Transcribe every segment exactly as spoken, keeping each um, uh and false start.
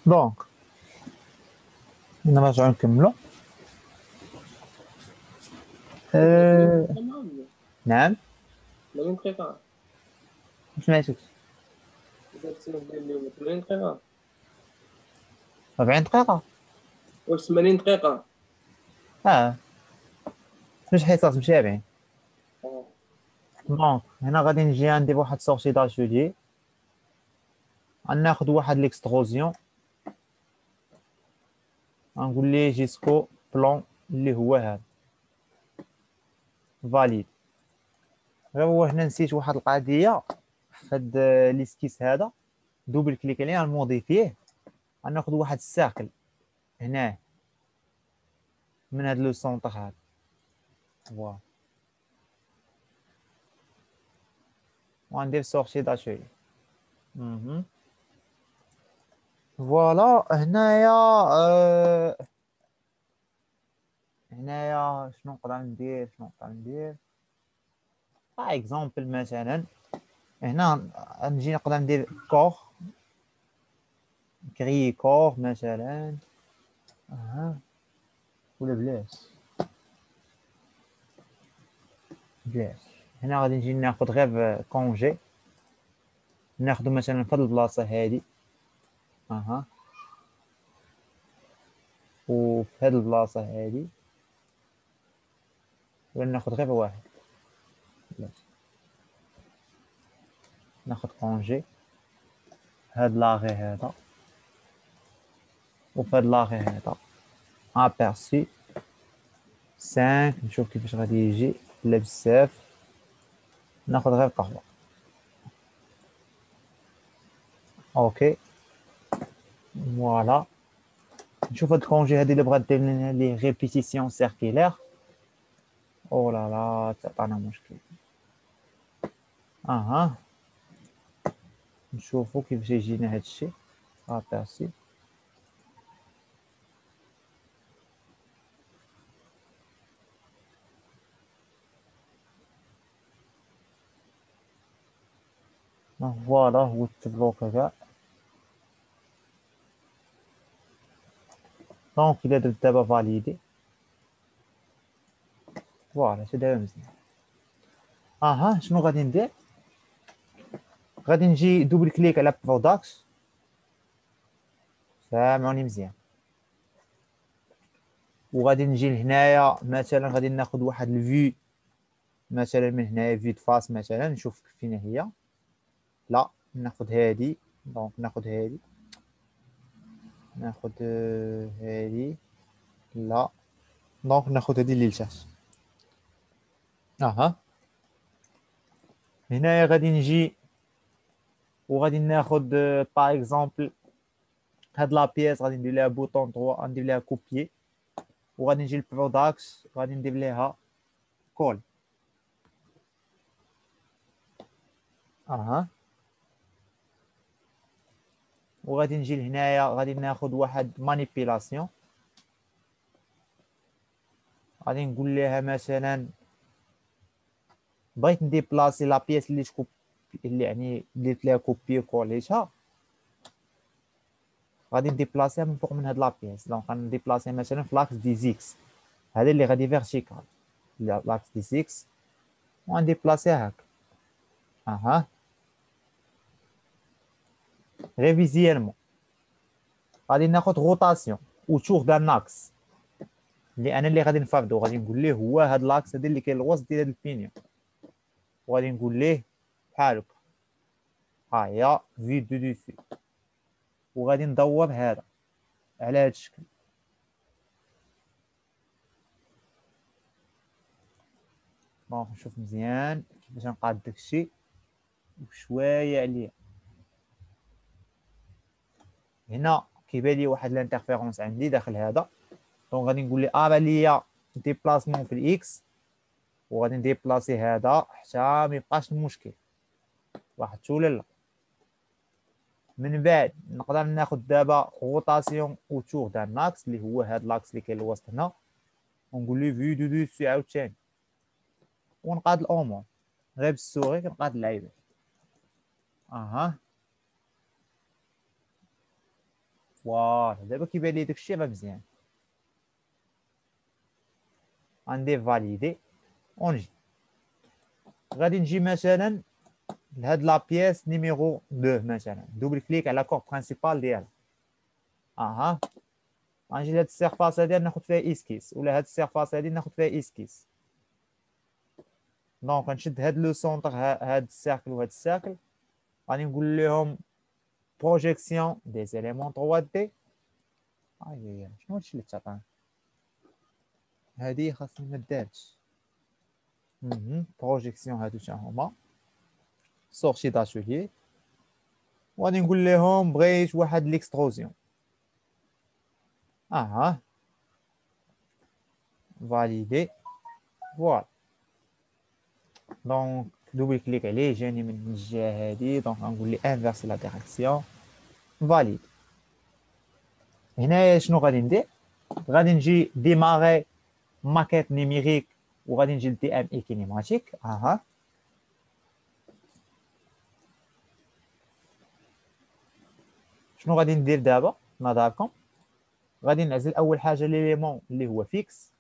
دونك نرجعو نكملو. قلنا ثمانين أه... دقيقة مع عمي. نعم. ثمانين دقيقة. ما سمعتكش. إذا تسمح لي اليوم ثمانين دقيقة. أربعين دقيقة. واش ثمانين دقيقة؟ اه مش حصص مش أربعين. آه. دونك هنا غادي نجي ندير واحد سورتي داتوليي، غناخد واحد ليكستروزيون، غنقول ليه جيسكو بلون اللي هو هذا فاليد. غير هو هنا نسيت واحد القضيه في هاد ليسكيس هذا، دوبل كليك عليه غنموديفيه، غناخد واحد الساكل هنا من هاد لو سونتر هذا. فوالا وغندير سورتي داتوليي. اها فوالا هنايا. أه... هنايا شنو نقدر ندير شنو نقدر ندير باغ اكزومبل مثلا هنا نجي نقدر ندير كور، كري كور مثلا. اها ولا بلاش بلاش هنا غادي نجي ناخد غير كونجي، ناخدو مثلا في هاد البلاصه هادي. اها وفي هاد البلاصه هادي ولا ناخد غير واحد. بلاش ناخد كونجي هاد لاغي هذا وفي هاد لاغي هذا ابيرسي خمسة. نشوف كيفاش غادي يجي. لا بزاف ناخد غير قهوه. اوكي فوالا نشوف هاد الكونجي هادي اللي بغات دير لنا لي ريبيتيسيون سيركيلير. او لا لا تعطانا مشكل. اها نشوفو كيفاش يجينا هادشي. ابيرسي فوالا هو التبلوك كاع. دونك الا درت دابا فاليدي فوالا شي داير مزيان. اها شنو غادي ندير؟ غادي نجي دوبل كليك على برودكت. سامعوني مزيان. وغادي نجي لهنايا مثلا غادي ناخذ واحد الفيو مثلا من هنايا فيو فاس مثلا نشوف فين هي. لا ناخذ هادي. دونك ناخذ هادي ناخذ آه، هادي. لا دونك ناخذ هادي اللي لتحت. اها هنايا غادي نجي وغادي ناخذ باغ اكزومبل هاد لا بيس غادي ندير لها بوطون ثلاثة غندير لها كوبيي وغادي نجي للبرودكت غادي ندير ليها كول. اها وغادي نجي لهنايا غادي ناخذ واحد مانيبيلاسيون غادي نقول لها مثلا بغيت نديبلاسي لا بيس اللي تكوب اللي يعني درت لها كوبي وكوليتها غادي نديبلاسيها من فوق من هاد لا بيس. دونك غنديبلاسيها مثلا في لاكس دي زيكس هذا اللي غادي فيرتيكال لاكس دي زيكس وغنديبلاسيها هكا. اها ريفيزيالمون غادي ناخذ روتاسيون وتور دان اكس اللي انا اللي غادي نفرضو غادي نقول ليه هو هاد لاكس هذا اللي كاين الوسط ديال هاد البينيون وغادي نقول ليه بحال هكا. ها هي في دو دوسي وغادي ندور هذا على هاد الشكل. دونك نشوف مزيان كيفاش نقاد داكشي وشويه عليا. هنا كيبان لي واحد الانترفيرونس عندي داخل هذا. دونك غادي نقول لي اه بان ليا ديبلاسمون في الاكس وغادي نديبلاسي هذا حتى ما يبقاش المشكل لاحظتوا ولا لا. من بعد نقدر ناخذ دابا روتاسيون اوتور دان لاكس اللي هو هذا لاكس اللي كاين الوسط هنا ونقول لي في دو دوسي عاوتاني ونقاد الامور غير بالسوري كنقاد اللعيبه. اها فوالا دابا كيبان لي داكشي راه مزيان. غندير فاليدي ونجي غادي نجي مثلا لهاد لا بياس نيميرو اثنين مثلا، دوبل كليك على كور برينسيبال ديالها. اها غنجي لهاد السيرفاس هادي ناخذ فيها اسكيس، ولا هاد السيرفاس هادي ناخذ فيها اسكيس. دونك غنشد هاد لو سونتر، هاد السيركل وهاد السيركل، غادي نقول لهم بروجيكسيون دي زيليمون ثري دي. اي شنو هادشي اللي تعطاني؟ هادي خاصني ما دارتش. بروجيكسيون هادو تا هما سورتي داتوليي، وغادي نقول لهم بغيت واحد ليكستروزيون. اها فاليدي فوالا. دونك دوبل كليك عليه جاني من الجهه هادي، دونك غنقول لي انفيرسي لا ديريكسيون فاليد. هنايا شنو غادي ندير؟ غادي نجي ديماري ماكيت نيميريك، وغادي نجي لدي ام اي كينيماتيك. اها شنو غادي ندير دابا نظركم؟ غادي نعزل اول حاجه ليليمون اللي هو فيكس،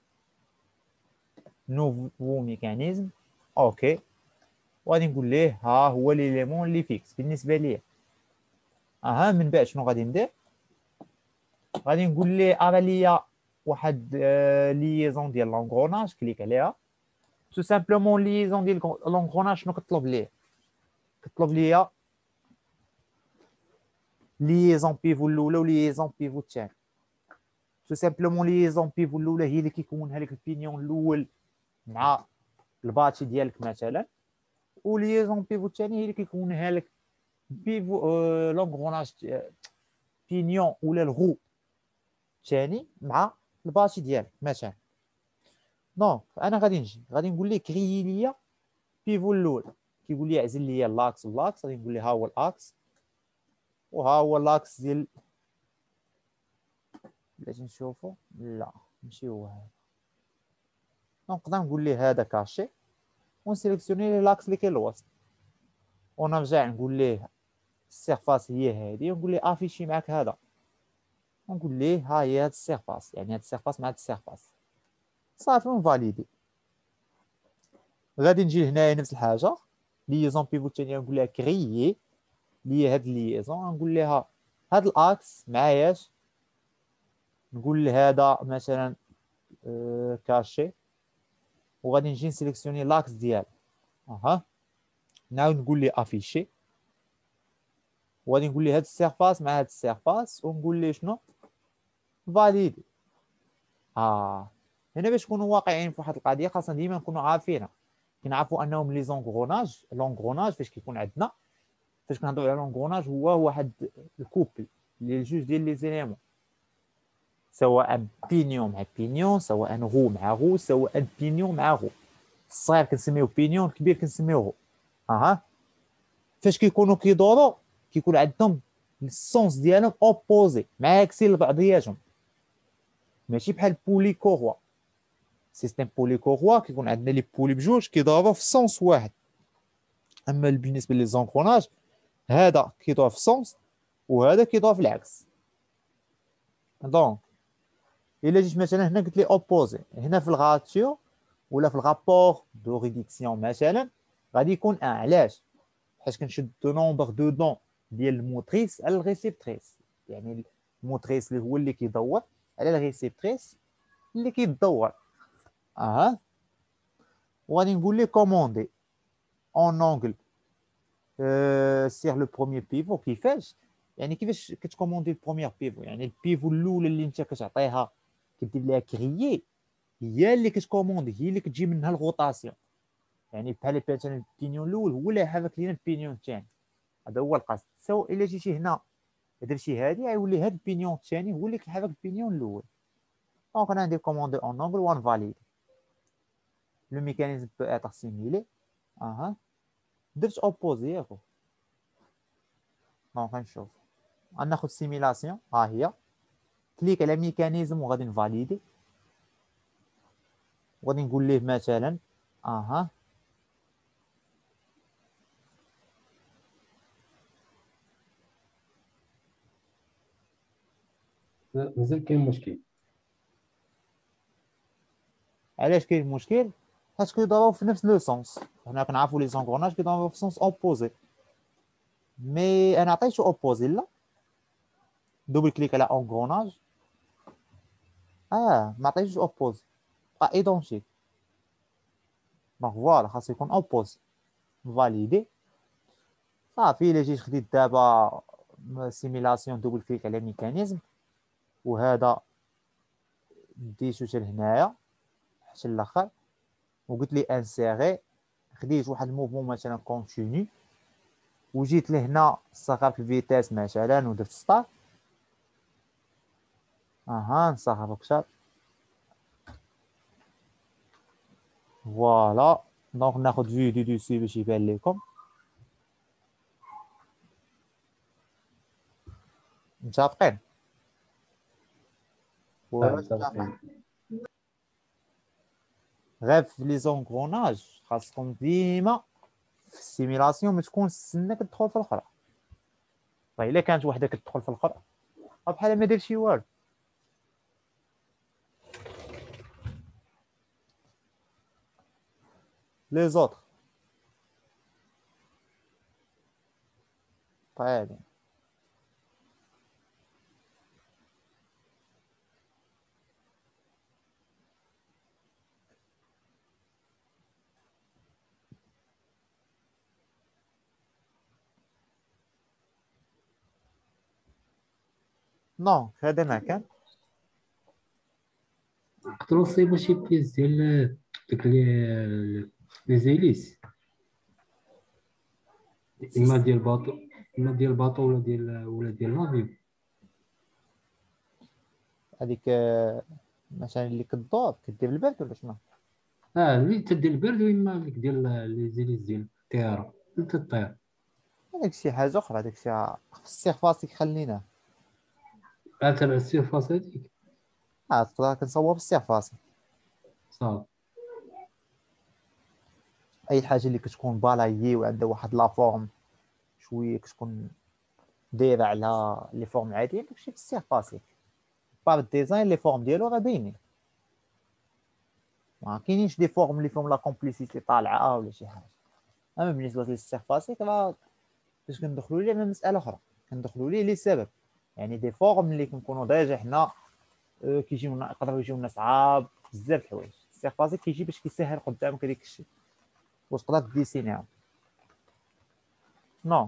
نوفو ميكانيزم، اوكي، وغادي نقول ليه ها هو ليليمون اللي فيكس بالنسبه ليا. اها من بعد شنو غادي ندير؟ غادي نقول ليه ارى ليا واحد آه ليزون ديال لونغروناج، كليك عليها. تو سامبلومون ليزون ديال لونغروناج شنو كطلب ليه؟ كطلب ليا ليزون بيفو الاولى وليزون بيفو الثاني. تو سامبلومون ليزون بيفو الاولى هي اللي كيكونها لك البينيون الاول مع الباتي ديالك مثلا، وليزون بيفو الثاني هي اللي كيكونها لك بيفو آه لونغروناج بينيون ولا الغو الثاني مع الباتي ديالك مثلا. دونك انا غادي نجي غادي نقول ليه كريي ليا بيفو الاول، كيقول لي اعزل لي لاكس لاكس، غادي نقول ليه ها هو الاكس وها هو لاكس ديال، بلاتي نشوفو لا ماشي هو هذا. نقدر نقول ليه هذا كاشي ونسيليكسيوني لي لاكس اللي كاين الوسط، ونرجع نقول ليه السيرفاس هي هذه، ونقول ليه افيشي معاك هذا، ونقول ليه ها هي هاد السيرفاس، يعني هاد السيرفاس مع هاد السيرفاس صافي ونفاليدي. غادي نجي هنايا نفس الحاجه ليزون بيفو الثانيه، نقول لها كريي لي هاد ليزون، نقول لها هاد الاكس معاياش، نقول لهذا مثلا آه كاشي، وغادي نجي نسيليكسيوني لاكس ديال اها، نعاود نقول لي افيشي، وغادي نقول لي هاد السيرفاس مع هاد السيرفاس، ونقول لي شنو فاليدي. اه هنا باش نكونوا واقعيين في واحد القضيه خاصنا ديما نكونوا عارفينها، كنعرفوا انهم لي زونغروناج لونغروناج فاش كيكون عندنا، فاش كنهضروا على لونغروناج هو واحد الكوبل اللي جوج ديال لي زيليمون، سواء بينيون مع بينيون، سواء غو مع غو، سواء بينيون مع غو. الصغير كنسميوه بينيون، الكبير كنسميوه غو. اها فاش كيكونوا كيدوروا كيكون عندهم السونس ديالهم اوبوزي مع عكسين لبعضياتهم، ماشي بحال بولي كوروا. سيستيم بولي كوروا كيكون عندنا لي بولي بجوج كيدوروا في السونس واحد، اما بالنسبه لي زونكروناج هذا كيدور في السونس وهذا كيدور في العكس. دونك الا جيت مثلا هنا قلت لي اوبوزي، هنا في الغاتيو ولا في الرابور دو ريدكسيون مثلا غادي يكون ان. علاش؟ حيت كنشد دو نومبر دو دون ديال الموتريس على الريسيبتريس، يعني الموتريس اللي هو اللي كيدور على الريسيبتريس اللي كيدور. اها وغادي نقول ليه كوموندي اون اونغل سير لو بروميير بيفو. كيفاش؟ يعني كيفاش كتكوموندي البروميير بيفو؟ يعني البيفو الاولى اللي انت كتعطيها كدير لها كريي هي اللي كتكوموندي، هي اللي كتجي منها الغوطاسيون، يعني بحال مثلا البينيون الاول هو اللي يحرك لينا البينيون الثاني. هذا هو القصد. سو الا جيتي هنا درتي هذه غيولي هذا البينيون الثاني هو اللي كيحرك البينيون الاول. دونك انا ندير كوموندي اون اونغل وان فاليد. لو ميكانيزم بو اتر سيميلي. اها درت اوبوزي ياكو. دونك غنشوف غناخذ سيميلاسيون ها هي، كليك على ميكانيزم وغادي نفاليدي، وغادي نقول ليه مثلا اها مازال كاين مشكل. علاش كاين مشكل؟ حيت كيضربوا في نفس لو سونس. حنا كنعرفوا لي زونغروناج كيضربوا في سونس اوبوزي، مي انا عطيتو اوبوزي لا دوبل كليك على اونغروناج، اه ما عطيتوش اوبوزي، بقى ايدونتيك. دونك فوالا خاص يكون اوبوزي. فاليدي صافي. الا جيت خديت دابا سيميلاسيون دوبل كليك على ميكانيزم، وهذا ديتو حتى لهنايا حتى الاخر، وقلت لي انسيري، خديت واحد الموفمون مثلا كونتينيو، وجيت لهنا صغرت الفيتاس مثلا ودرت ستارت. اها نصغر اكثر. فوالا دونك ناخذ فيو دو دوسي باش يبان لكم. متفقين؟ اه واش متفقين. غير في لي زونغروناج خاصكم ديما في السيميلاسيون ما تكون تستنى كتدخل في الاخرى. طيب الا كانت وحده كتدخل في الاخرى بحال ما دير شي والو. لي زوطر طيب نو هذا ما كان. نقدروا نصيبوا شي بيس ديال ديك لي لي زيليس، اما ديال باطو، اما ديال باطو ولا ديال ولا ديال نافيو. هذيك مثلا اللي كدور كدير بالبرد ولا شنو؟ اه اللي تدير البرد، واما ديك ديال لي زيليس ديال الطياره انت تطير. هذاك شي حاجه اخرى، هذاك شي في السيرفاس خليناه. اه تبع السيرفاس هذيك اه تقدر كنصور في السيرفاس. صافي. اي حاجه اللي كتكون بالايي وعندها واحد لا فورم شويه كتكون دايره على لي فورم عاديين، داكشي في السيرفاس. بار الديزاين لي فورم ديالو راه باينين، ما كاينينش دي فورم اللي فيهم لا كومبليسيتي طالعه ولا شي حاجه. اما بالنسبه للسيرفاسيك راه باش كندخلوا ليه من مساله اخرى، كندخلوا ليه لسبب. يعني دي فورم اللي كنكونوا ديجا حنا أه كيجيونا، يقدروا يجيونا صعاب بزاف الحوايج. السيرفاسيك كيجي باش كيسهل قدامك هذاك الشيء وتقدر ديسينيها. نو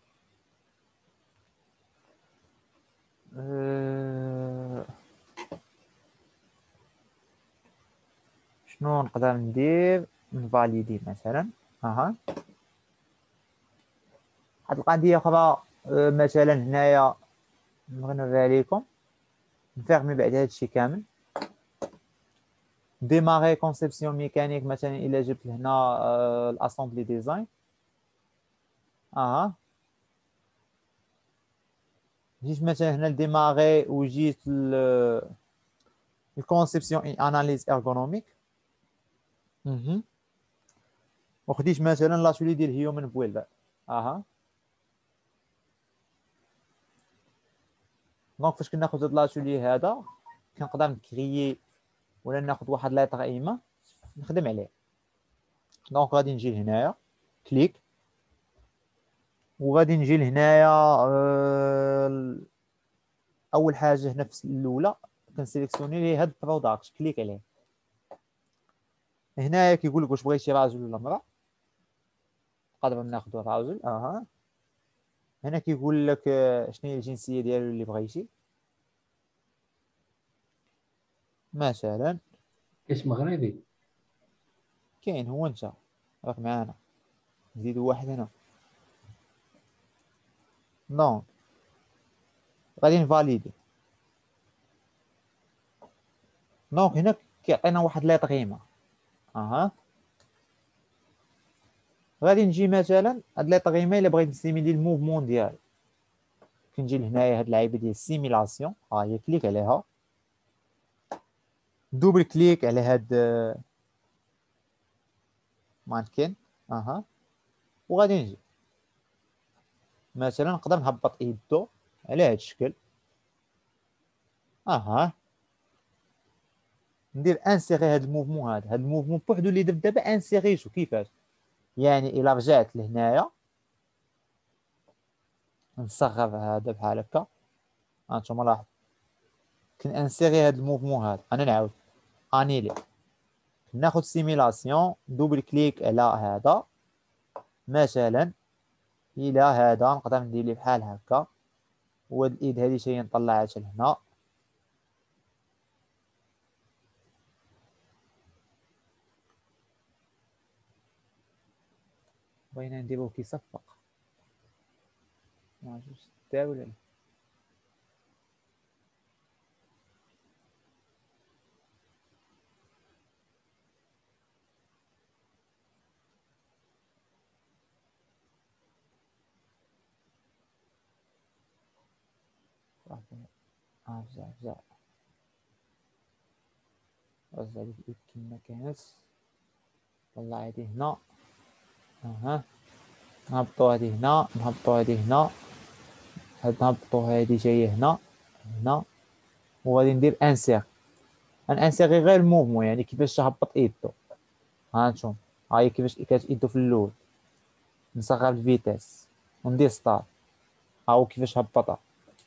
أه... شنو نقدر ندير؟ نفاليدي مثلا. اها واحد القضيه اخرى أه مثلا هنايا نبغي نوريها لكم، نفيرمي بعد هذا الشيء كامل. ديماري كونسيبسيون ميكانيك مثلا الا جبت لهنا أه الاسامبلي ديزاين. اها جيت مثلا هنا لديماغي وجيت الكونسيبسيون اناليز ارغونوميك. اها وخديت مثلا لاتولي ديال هيومن بويلدر. اها دونك فاش كناخذ هاد لاتولي هذا كنقدر نكريي ولا ناخذ واحد ليطر ايما نخدم عليه. دونك غادي نجي لهنايا كليك، وغادي نجي لهنايا أه... اول حاجه هنا في الاولى كنسيليكسيوني لي هاد بروداكت، كليك عليه. هنايا كيقول لك واش بغيتي راجل ولا امراه، نقدر ناخذ راجل. اها هنا كيقول لك شنو هي الجنسيه ديالو اللي بغيتي مثلا. كاش مغربي كاين هو انت راك معانا، نزيدو واحد هنا. دونك غادي نفاليدي. دونك هنا كيعطينا واحد لي قيمه. اها غادي نجي مثلا هاد لي قيمه الا بغيت نسيميلي الموفمون ديالو، كنجي لهنايا هاد اللعيبه ديال السيميلاسيون، ها هي كليك عليها، دوبل كليك على هاد مانكين. اها وغادي نجي مثلا نقدر نهبط يدو على هاد الشكل. اها ندير انسيغي هذا الموفمون، هذا هذا الموفمون بوحدو اللي درت دابا انسيغيتو. كيفاش؟ يعني الا رجعت لهنايا نصغر هذا بحال هكا، هانتوما لاحظ كنانسيغي هذا الموفمون هذا. انا نعاود انيلي، ناخذ سيميلاسيون دوبل كليك على هذا مثلا الى هذا، نقدر ندير ليه بحال هكا، وهاد الايد هذه شي نطلعها حتى لهنا. بغينا نديروه كيصفق، ما عرفتش دا ولا لا. ارجع ارجع ارجع ديك الايد كما كانت، طلع هادي هنا. اها نهبطو هادي هنا، نهبطو هادي هنا، هاد نهبطو هادي جايه هنا هنا، وغادي ندير انسير. انسيغي غير الموفمون، يعني كيفاش تهبط ايدو. هانتوما هاهي كيفاش كانت ايدو في الاول. نصغر الفيتاس وندير ستار، ها هو كيفاش هبطها.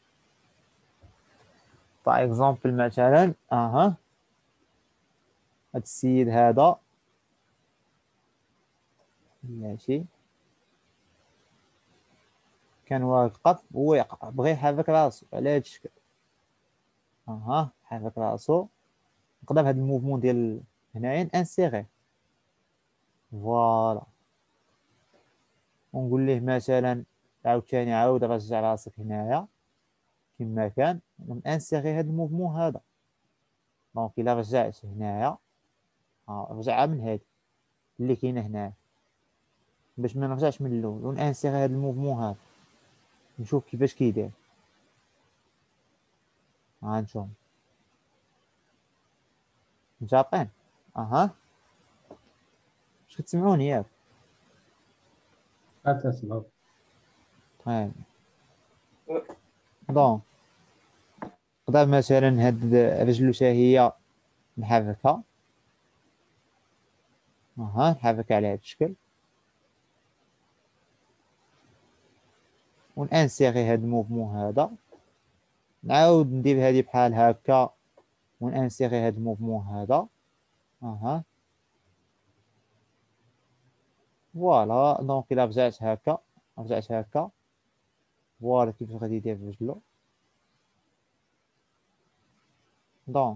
باغ اكزومبل مثلا اها هاد السيد هذا ماشي كان واقف هو يقع، بغى يحرك راسو على هاد الشكل. اها حرك راسو، نقدر بهاد الموفمون ديال هنايا انسيغي فوالا، ونقول ليه مثلا عاوتاني عاود رجع راسك هنايا كما كان، ونانسيغي هاد الموفمون هذا. دونك الا رجعت هنايا، ها رجعها من هادي اللي كاينه هنايا باش ما نرجعش من الاول، ونانسيغي هاد الموفمون هذا، نشوف كيفاش كيدير. هانتوما متابعين؟ اها واش كتسمعوني ياك؟ أتسمع. طيب دونك نقدر مثلا هاد رجلو حتى هي نحركها، اها نحركها على هاد الشكل، ونانسيغي هاد الموفمون هذا، نعاود ندير هادي بحال هكا ونانسيغي هاد الموفمون هذا. اها فوالا، دونك الا رجعت هكا رجعت هكا فوالا كيفاش غادي يدير رجلو. دونك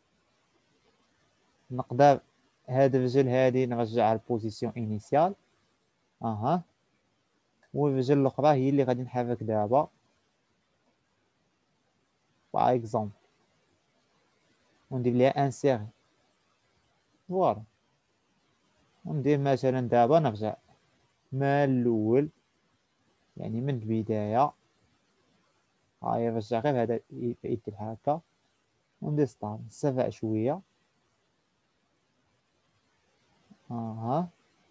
نقدر هاد الرجل هادي نرجعها للبوزيسيون انيسيال. اها والرجل الاخرى هي اللي غادي نحرك دابا. باغ اكزومبل وندير ليها انسيغي فوالا، وندير مثلا دابا نرجع من الاول، يعني من البدايه. هاي نرجع غير هذا يدي بحال هكا، وندير ستار نسرع شويه. اها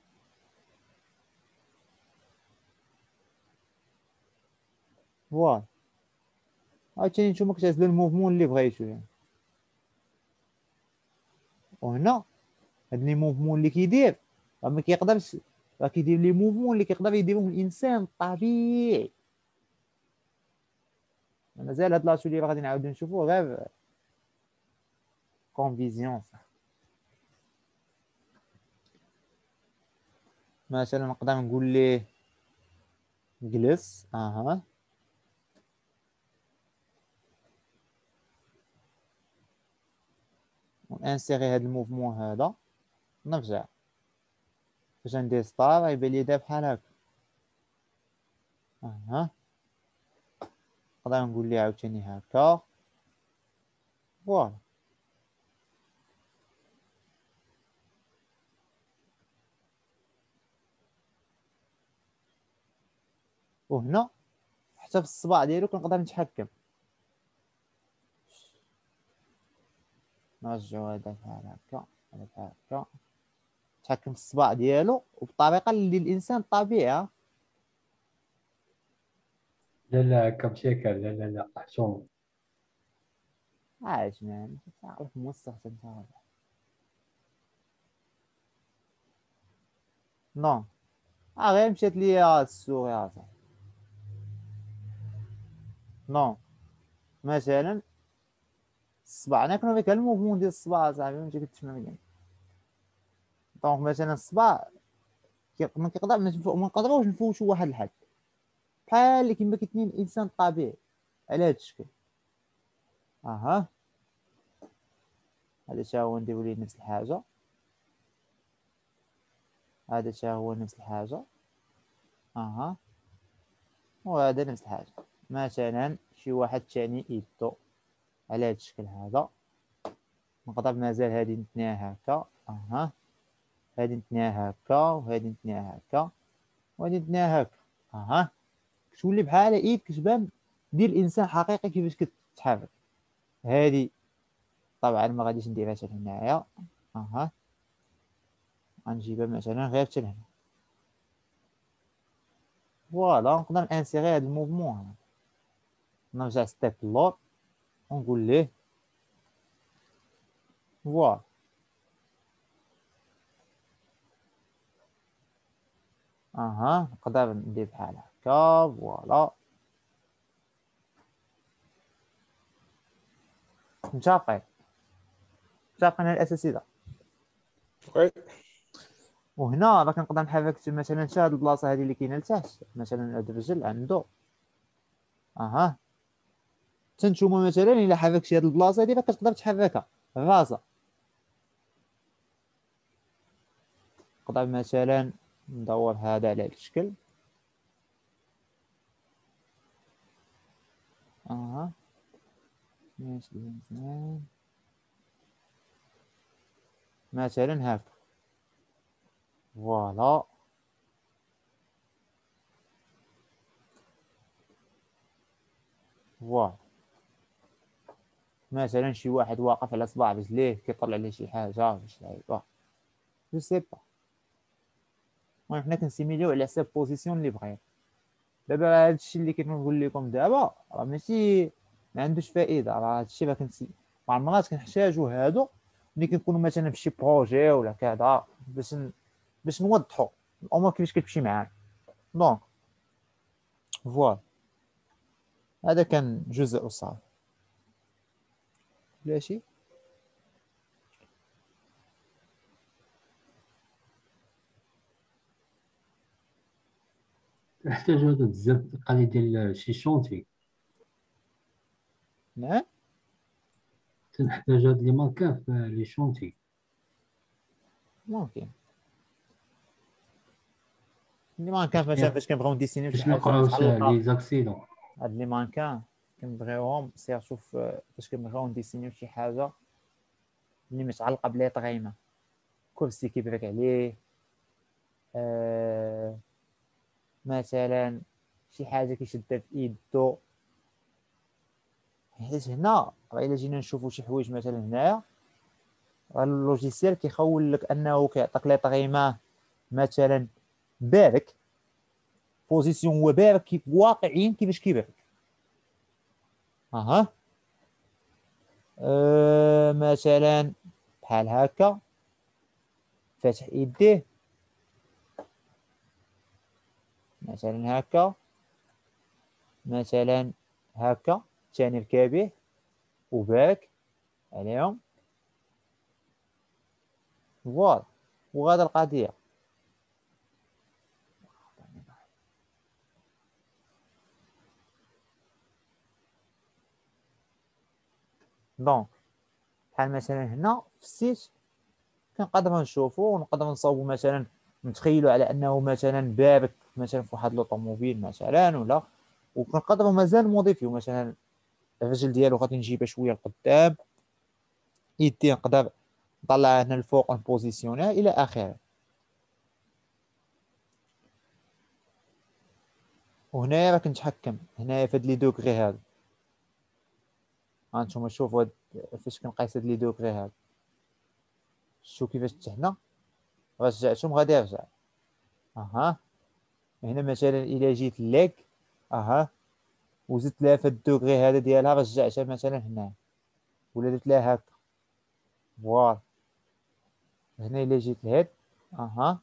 فوالا، عاوتاني نتوما كتعزلوا الموفمون اللي بغيتو يعني. وهنا هاد لي موفمون اللي كيدير راه ما كيقدرش، راه كيدير لي موفمون اللي كيقدر يديرهم الانسان الطبيعي. مازال هاد لاتولي راه غادي نعاودو نشوفوه غير كونفيزيون. مثلا نقدر نقول ليه جلس. اها ونانسيغي هاد الموفمون هذا، نرجع فاش ندير ستار يبان لي داير بحال هكا. اها نقدر نقول ليه عاوتاني هكا فوالا. وهنا حتى في الصباع ديالو كنقدر نتحكم، نرجعو هذا بحال هكا هذا بحال هكا، نتحكم في الصباع ديالو وبطريقه اللي الانسان الطبيعي. لا لا هكا بشكل، لا لا لا حشوم. عايش مان تعرف موسخ انت. نو اه غير مشات ليا السوغي اصاحبي. نو مثلا الصباع انا كنا فيك الموفمون ديال الصباع اصاحبي ما كنتش مزيان. دونك مثلا الصباع كي- ما كيقدر ما نفو- ما نقدروش نفوتوا واحد الحد بحال اللي كيما كيتنين الانسان الطبيعي على هذا الشكل. اها هذا تا هو نديرو ليه نفس الحاجه. هذا تا هو نفس الحاجه. اها وهذا نفس الحاجه. مثلا شي واحد ثاني يدو على هذا الشكل هذا نقدر مازال هذه نتنيها هكا. اها هذه نتنيها هكا وهذه نتنيها هكا وهذه نتنيها هكا. اها كتولي بحال ايد كتبان ديال الانسان حقيقي كيفاش كتحرك. هذه طبعا ما غاديش نديرها حتى هنايا. اها غنجيبها مثلا غير حتى لهنا. فوالا نقدر انسيغي هذا الموفمون هذا. نرجع ستيب اللور ونقول ليه فوالا. اها نقدر ندير بحال هكا فوالا. متفقين متفقين على الاساسي ده. وي وهنا راه كنقدر نحرك مثلا حتى هاد البلاصه هذه اللي كاينه لتحت مثلا هاد الرجل عنده. اها تنتوما مثلا الا حركتي هاد البلاصه هذه راه كتقدر تحركها راسها. نقدر مثلا ندور هذا على هاد الشكل. اها ماشي مزيان مثلا هكا فوالا. فوالا مثلا شي واحد واقف على صباع رجليه كيطلع عليه شي حاجه ولا شي لعيبه جو سي با. المهم حنا كنسيميليو على حساب بوزيسيون اللي بغينا. دابا هادشي اللي كنقول لكم دابا راه ماشي ما عندوش فائده. راه هادشي راه كنسي مع المرات كنحتاجو هادو ملي كنكونوا مثلا في شي بروجي ولا كذا باش ن... باش نوضحوا الامور كيفاش كتمشي معانا. دونك فوالا هذا كان جزء صعب ماشي. تحتاج هذا بزاف القضيه ديال شي شونتي. نعم تنحتاج هاد لي ماركات في لي شونتي ممكن. اللي ما كان باش مثلا ما فاش كنبغيو نديسينيو شي باش ما حاجه يوقعوش متعلقه. لي زاكسيدون. هاد لي مانكان كنبغيوهم سيرتو فاش كنبغيو نديسينيو شي حاجه اللي متعلقه بليطغ غيمه كرسي كيبرك عليه. آه مثلا شي حاجه كيشدها في يدو. حيت هنا راه الا جينا نشوفوا شي حوايج مثلا هنايا راه اللوجيسيال كيخول لك انه كيعطيك ليطغ غيمه مثلا بارك بوزيسيون هو بارك كيف واقعيا كيفاش كيبارك. اها أه مثلا بحال هكا فاتح يديه مثلا هكا مثلا هكا ثاني ركابيه وباك عليهم فوالا وغادا القضيه. دونك بحال مثلا هنا في السيت كنقدروا نشوفوا ونقدروا نصاوبوا مثلا نتخيلوا على انه مثلا بارك مثلا في واحد لوطوموبيل مثلا ولا وكنقدروا مازال نموديفيو مثلا الرجل ديالو غادي نجيبها شويه لقدام يدي نقدر نطلعها هنا الفوق ونبوزيسيونيها الى اخره. وهنايا راه كنتحكم هنايا في هاد لي دوغري هادو. هانتوما شوفوا هاد فاش كنقيس هاد لي دوغري هادو شوف كيفاش تحنا رجعتهم غادي يرجع. اها هنا مثلا الى جيت ليك اها وزدت لها في الدوغري هذا ديالها رجعتها مثلا هنا ولا درت لها هكا فوالا. هنا الا جيت لهاد اها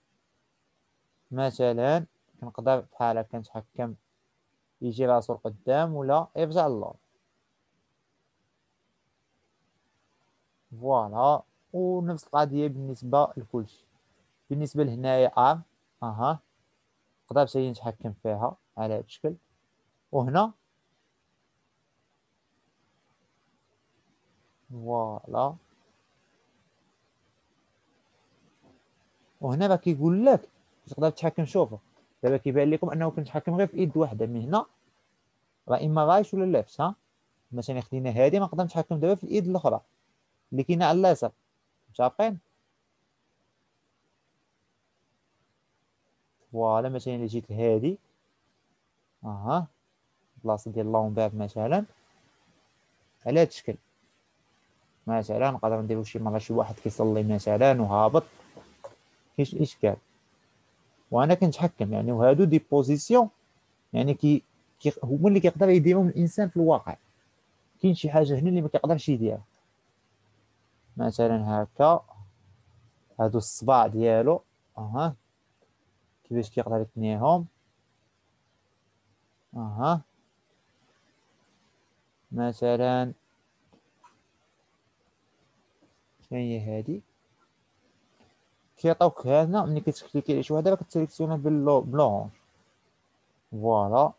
مثلا كنقدر بحال هكا نتحكم يجي راسو القدام ولا يرجع للور فوالا. ونفس القضيه بالنسبه لكلشي. بالنسبه لهنايا ار اها نقدر حتى نتحكم فيها على هذا الشكل. وهنا فوالا. وهنا راه كيقول لك تقدر تتحكم. شوفوا دابا كيبان لكم انه كنتحكم غير في ايد واحده من هنا، راه اما رايت ولا ليفت. ها مثلا خدينا هذه ما نقدر نتحكم دابا في الايد الاخرى اللي كاينه على اليسار. متفقين؟ فوالا مثلا الا جيت لهادي اها بلاصه ديال لومبير مثلا على هذا الشكل مثلا نقدر نديرو شي مره شي واحد كيصلي مثلا وهابط كاينش اشكال وانا كنتحكم يعني. وهادو دي بوزيسيون يعني كي كي هما اللي كيقدر يديرهم الانسان في الواقع. كاين شي حاجه هنا اللي ما كيقدرش يديرها مثلا هكا. هادو الصباع ديالو اها كيفاش كيقدر يتنيهم اها مثلا. شنو هي هادي كيعطيوك هنا ملي كتكليكي على شي وحده راه كتسيليكسيونها باللونج فوالا.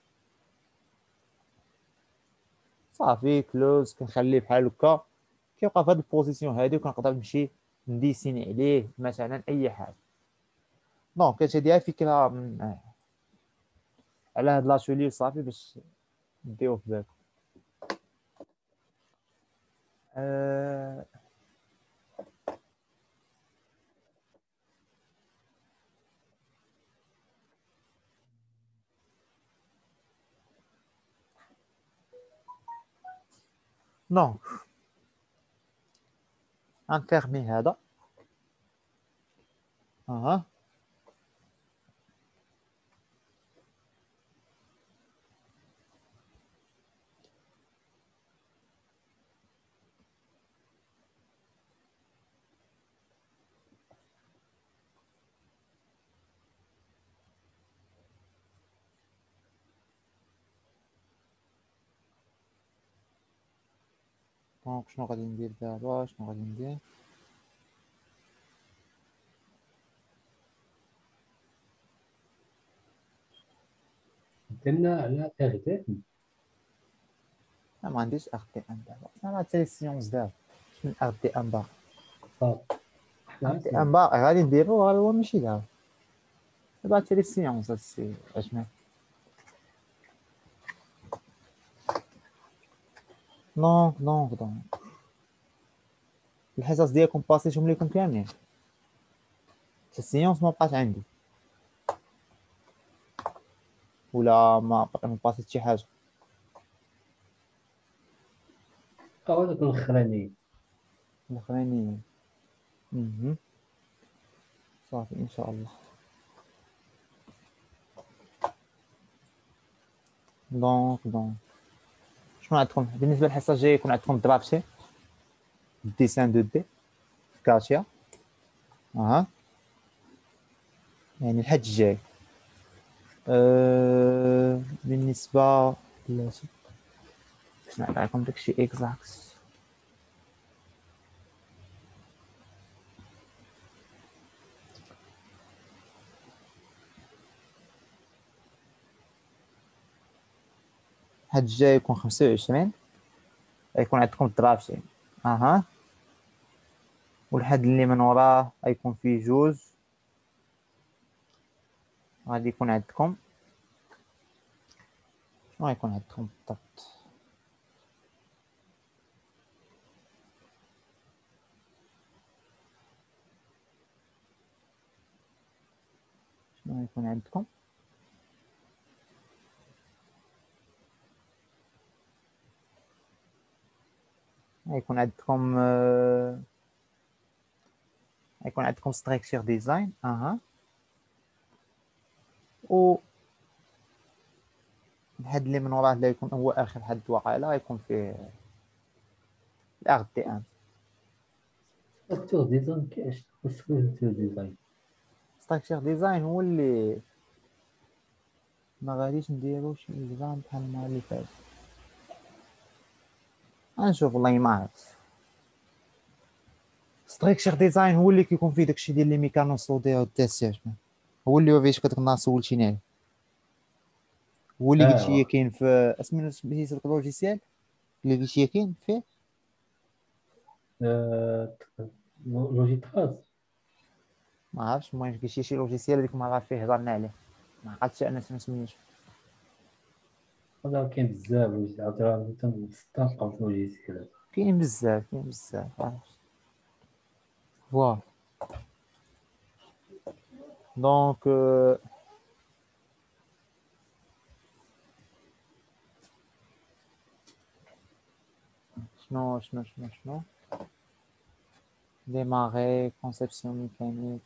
صافي كلوز كنخليه بحال هكا كيبقى في هاد البوزيسيون هادي وكنقدر نمشي نديسيني عليه مثلا اي حاجه. دونك هادي فكره من آه. على هاد لاتولي صافي باش نديوه في بالكم. أه... دونك غنفيرمي هذا اها دونك شنو غادي ندير دابا شنو غادي ندير درنا على ار دي. انا ما عنديش ار تي ام دابا انا حتى سيونس دابا شنو ار تي ام باغي صافي ار لا تي سي ام باغي غادي نديرو هو ماشي دابا دابا حتى لي سيونس هادشي اجمل. دونك دونك دونك الحصص ديالكم باسيتهم ليكم كاملين حتى السيونس ما بقاش عندي ولا ما باقي ما باسيت شي حاجه. او هذوك الاخرانيين. الاخرانيين اها صافي ان شاء الله. دونك دونك شنو عندكم بالنسبه للحصه الجايه؟ يكون عندكم درافشي ديسان دو دي في كاتيا اها يعني الحد الجاي. أه بالنسبه بلاتي باش نعطيكم داكشي اكزاكت. الحد الجاي يكون خمسة وعشرين غيكون عندكم الدرافشي اها. والحد اللي من وراه غيكون فيه جوج غادي يكون عندكم شنو غيكون عندكم بالضبط؟ شنو غيكون عندكم؟ غيكون عندكم آه، غيكون عندكم ستراكشر ديزاين اها. و الحد اللي من وراه اللي يكون هو اخر حد واقع لا غيكون فيه ار تي ان. ستركتور ديزاين كاش ستركتور ديزاين ستراكشر ديزاين هو اللي ما غاديش نديرو شي اكزام بحال المره اللي فاتت. غنشوف والله ما عرفت. ستراكشر ديزاين هو اللي كيكون فيه داكشي ديال لي ميكانو سودي و التيستير، هو اللي فيه كداك النهار سولتيني عليه، هو اللي قلت لي اه كاين في اسمنو سميتو داك اللوجيسيال اللي قلت لي كاين فيه. آه، لوجيتراز. ما عرفتش، المهم قلت لي شي لوجيسيال هذيك المره فيه هضرنا عليه، ما عرفتش انا شنو سميتو. هذا كاين بزاف لوجيتراز تنستنقع في لوجيسيال. كاين بزاف كاين بزاف عرفت. فوالا دونك euh, شنو شنو شنو شنو ديماغي كونسيبسيون ميكانيك.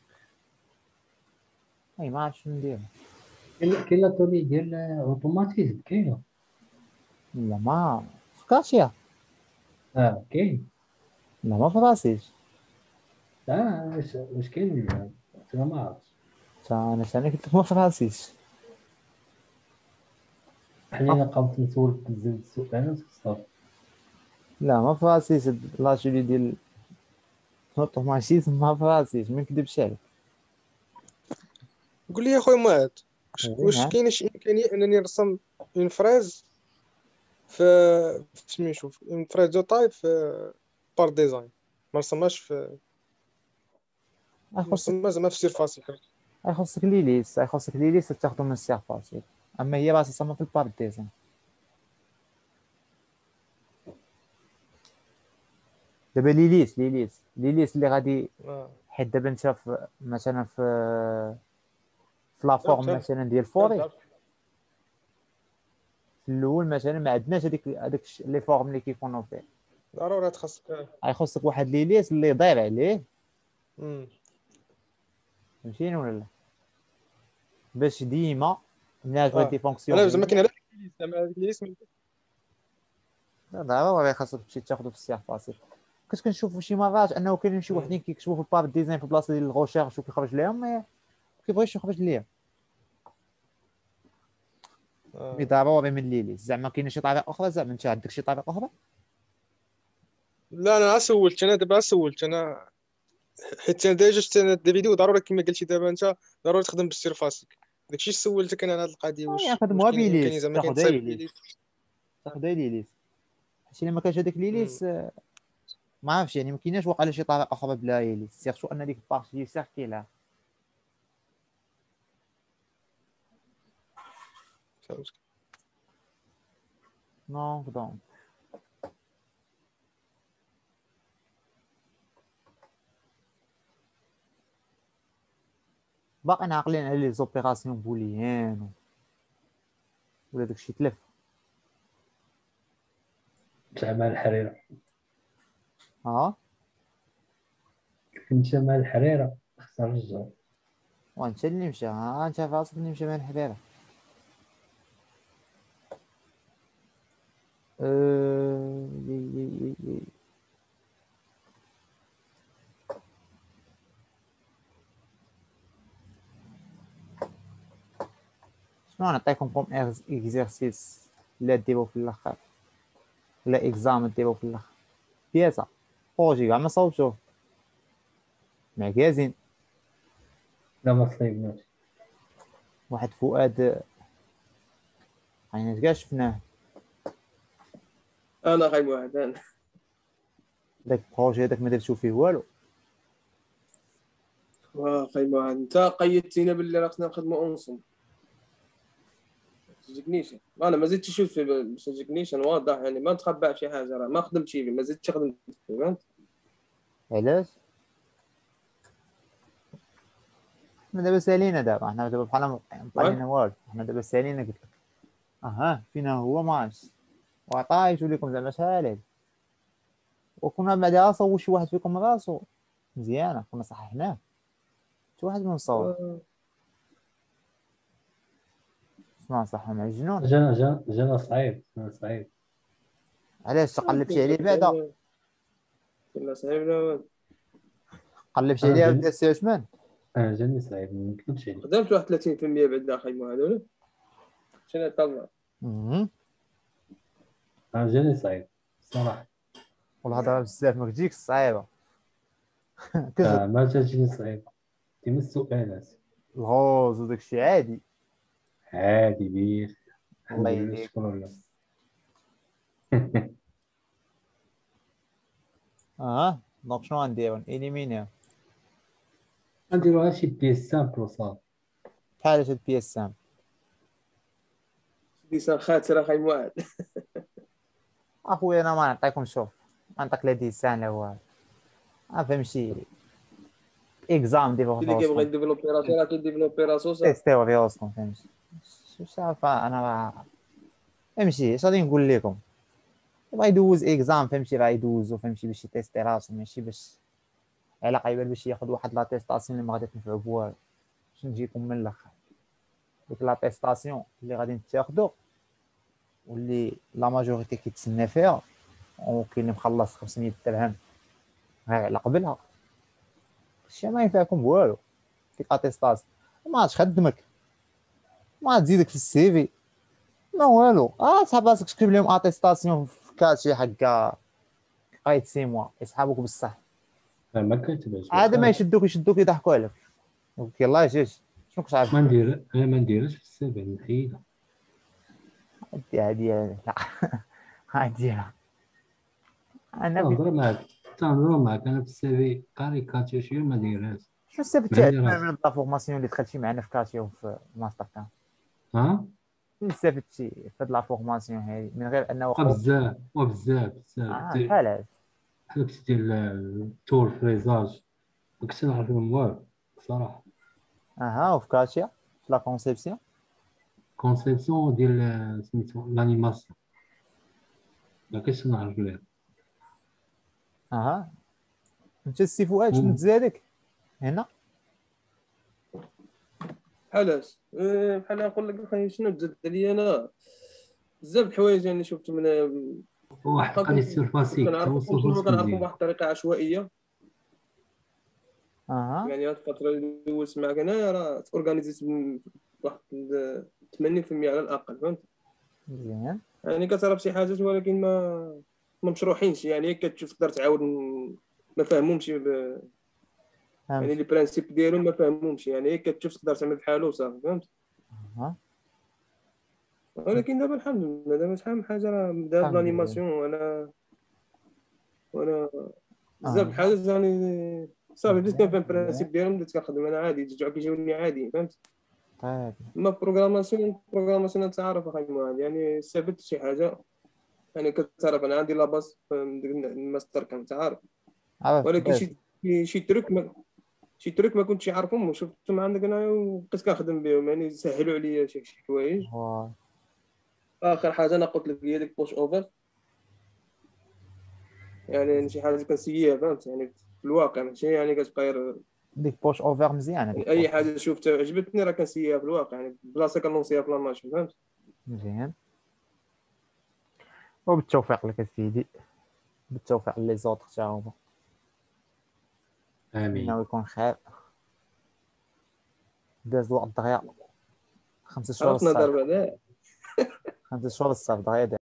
اي ما عرفتش شنو ندير. كاين كاين لاتولي ديال اوتوماتيزم كاينه. لا ما فكرتيها. اه كاين. لا ما فراسيش. اه واش واش كاين انا ما عرفتش. تا انا ثاني قلت لك ما فراسيش. حنين قمت نسولك بزاف د السؤالات صافي. لا ما فراسيش لاتولي ديال الاوتوماتيزم ما فراسيش، ما نكذبش عليك. قول لي يا خويا معاد، واش وي واش معاك. كاينه شي امكانيه انني نرسم اون فراز في في سميتو اون فراز دو طاي في بار ديزاين، ما رسمهاش في غيخصك نرسمها زعما في سيرفاسي. غيخصك ليليس غيخصك ليليس تاخذو من السيرفاس، اما هي راه تصمم في البار ديزاين. دابا ليليس ليليس ليليس اللي غادي، اه حيت دابا انت في مثلا في في لا فهمت فورم فهمت مثلا ديال فهمت فوري، عرفت. في الاول مثلا ما عندناش هذيك هذاك لي فورم اللي كيكونوا فيه. ضروري تخصك آه. غيخصك واحد ليليس اللي داير عليه، مم. فهمتيني ولا لا، باش ديما ملي غتبغي دي اه انا زعما فونكسيون. كاين هذاك اللي زعما هذاك اللي اسم. ضروري خاصك تمشي تاخذو في السيرفاس. كنت كنشوف شي مرات انه كاينين شي وحدين كيكتبوا في البار ديزاين في بلاصه ديال الغوشيرش وكيخرج لهم ما كيبغيش يخرج ليهم. مي آه. ضروري من ليليس. زعما كاينه شي طريقه اخرى؟ زعما انت عندك شي طريقه اخرى؟ لا انا سولت، انا دابا سولت انا، حيت انا ديجا شفت انا دي فيديو ضروري كما قلتي دابا انت ضروري تخدم بالسيرفاسيك. داكشي سولتك انا على هذه القضيه، وي واش واش نخدموها كاينه امكانيه بيليس، زعما كاين تاخذها تصايب ليليس، لي. تاخذها ليليس. حيت الا ما كانش هذاك ليليس ما عرفتش يعني ما كايناش واقع شي طريقه اخرى بلا ليليس، سيرتو ان ديك البارتي ديال سيركيلار. فهمت. دونك دونك باقي عاقلين على لي زوبيراسيون بوليان ولا داكشي تلف. زعما الحريره ها كنت مع الحريره اختار الجو. وانت اللي مشى، ها انت راسك اللي مشى مع الحبيبه. أه... يي- يي- يي- شنو نعطيكم كوم اكزيرسيس لا ديرو في الاخر ولا اكزام ديرو في الاخر؟ بياسه بروجي كاع ما صوبتوه ماكازين. لا ما صايبناش. واحد فؤاد عينات كاع شفناه. انا غير واحد انا. داك البروجي هذاك ما درتو فيه والو. واه غير واحد انت قيدتينا باللي راه خصنا نخدموا اونصوم. تجيكنيش انا ما زدتش نشوف في باش تجيكنيش واضح يعني ما نتخبى في شي حاجه، راه ما خدمتش فيه ما زدتش خدمت فيه، فهمت. علاش؟ حنا دابا سالينا، دابا حنا دابا بحال ما بقى لينا والو، حنا دابا سالينا. قلت لك اها فينا هو ما عرفتش وعطايتو لكم زعما شحال هادي، وكنا بعدا صوت شي واحد فيكم راسو مزيانه كنا صححناه. شي واحد من صوت آه. اسمع صح مجنون. جانا جانا جانا صعيب جانا صعيب. علاش تقلبتي عليه بعدا؟ لا صعيب لا والو. قلبتي آه، عليها جميل. ودير سي عثمان. انا جاني صعيب ما نكذبش عليك. خدمت واحد ثلاثين بالمية بعد اخي معاذ ولا شنو طلع. مهم. انا جاني صعيب الصراحه. والهضره بزاف ما تجيكش صعيبه. كذب. آه ما جاتني صعيبه. ديما السؤالات الغوز وداك الشيء عادي. عادي بيخ. الحمد الله لله يهديك. شكرا لله. اه دونك شنو غنديرو اليمينير نديرو شي بيس سامبل وصافي. بحال هاد البياس سام. ديسان خاسر اخي معاذ. اخويا انا ما نعطيكم شوف ما نعطيك لا ديسان لا والو. ما فهمتي اكزام ديفو اللي كيبغي فيروسكم يديفلوبي راسو راه كيديفلوبي راسو صافي. تيستيو فيروسكم فهمتي. شو صافا انا راه فهمتي اش غادي نقول لكم. بغا يدوز اكزام فهمتي راه يدوزو فهمتي باش يتيستي راسو ماشي باش على قيبال باش ياخذ واحد لاتيستاسيون اللي ما غادي تنفعو بوالو. باش نجيكم من الاخر ديك لاتيستاسيون اللي غادي تاخذو واللي لا ماجوريتي كيتسنى فيها وكاين اللي مخلص خمسمية درهم غير على قبلها. هادشي ما ينفعكم بوالو. ديك اتيستاسيون ما عادش خدمك ما تزيدك في السي في ما والو. اه صحاب راسك تكتب لهم اتيستاسيون في كاتشي حقا قايد سي موا يسحبوك بصح آه، ما كنتبعش عاد ما واخا. يشدوك يشدوك يضحكوا عليك. قلت يلاه جيج شنو كنت عارف ما ندير انا ما نديرش في السبع نحيدها. هادي هادي لا هادي انا في تنهضر معاك تنهضر معاك انا في السيفي كاريكاتير شي ما دايرهاش. شنو السبب ما هي تاعك راه من لا فورماسيون اللي دخلتي معنا في كاتيو في الماستر كان ها شنو استفدتي في هاد لا فورماسيون هادي من غير انه خو وبزاف وبزاف بزاف اه دير- بحال هاد بحال كنت دير التور فريزاج ما كنتش نعرف لهم والو صراحه. اها وفي كاتيا في لا كونسيبسيون كونسيبسيون ديال سميتو لانيماسيون ما كنتش نعرف لهم. اها انت السي فؤاد شنو تزادك هنا بحالاش إيه، بحال نقول لك اخي شنو تزاد عليا انا بزاف د الحوايج يعني شفت من واحد بقى قال لي كنت سير كنت فاسيك كنعرفهم توصل كلهم فاسك كنعرفهم مزيان. بواحد الطريقه عشوائيه. اها يعني هاد الفتره اللي دوزت معك هنايا راه تورغانيزيت بواحد ثمانين بالمية على الاقل فهمت. مزيان يعني كتعرف شي حاجات ولكن ما ما مشروحينش يعني كتشوف تقدر تعاود ن- ما فاهمهمش ب... يعني فهمت لي برانسيب ديالهم ما فاهمهمش يعني كتشوف تقدر تعمل بحالو وصافي فهمت. اها ولكن دابا الحمد لله دابا شحال من حاجه راه دابا الحمد لله الانيماسيون وانا وانا بزاف د اه الحاجات يعني صافي بديت مزيان كنفهم مزيان البرانسيب ديالهم بديت كنخدم انا عادي جوج كيجيوني عادي فهمت. طيب اما بروغراماسيون بروغراماسيون انت عارف اخي معاذ يعني استفدت شي حاجه يعني كتعرف انا عندي لاباس في الماستر كنت عارف. عرفت ولكن باش شي شي تريك ما شي تريك ما كنتش عارفهم وشفتهم عندك انا وبقيت كنخدم بهم يعني سهلوا عليا شي شي حوايج. هو اخر حاجه انا قلت لك هي ديك بوش اوفر يعني شي حاجه كنسييها فهمت يعني في الواقع ماشي يعني كتبقى غير ديك بوش اوفر مزيانه يعني ديك اي بوش حاجه شفتها عجبتني راه كنسييها في الواقع يعني بلاصه كنلونسيها في لاماشين فهمت. مزيان وبالتوفيق لك سيدي بالتوفيق لي زوطخ حتى هما امين. انه يكون خير داز الوقت دغيا خمسة شهور عرفنا الصيف ضربه لا خمسة شهور الصيف دغيا